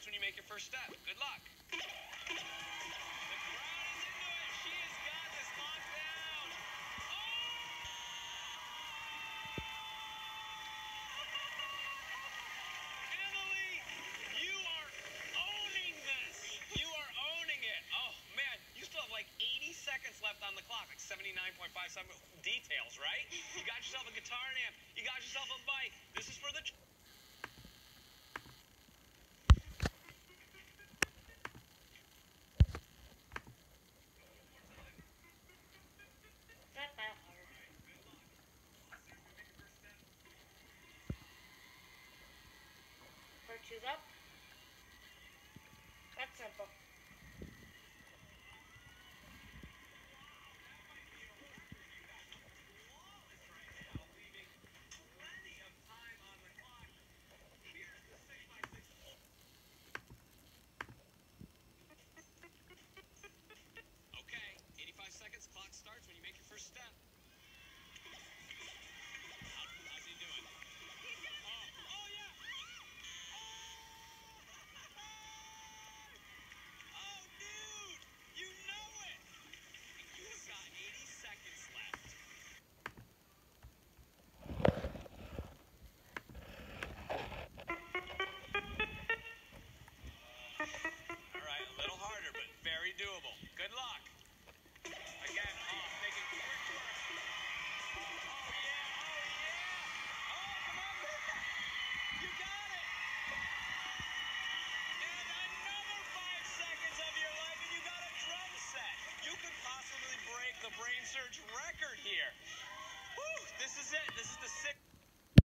starts when you make your first step. Good luck. The crowd is into it. She has got this locked down. Emily, you are owning this. You are owning it. Oh, man. You still have like 80 seconds left on the clock, like 79.57 details, right? You got yourself a guitar and amp. You got yourself a bike. This is for the... Not that hard. Virtue's up. That's simple. Okay, 85 seconds. Clock starts when you make your first step.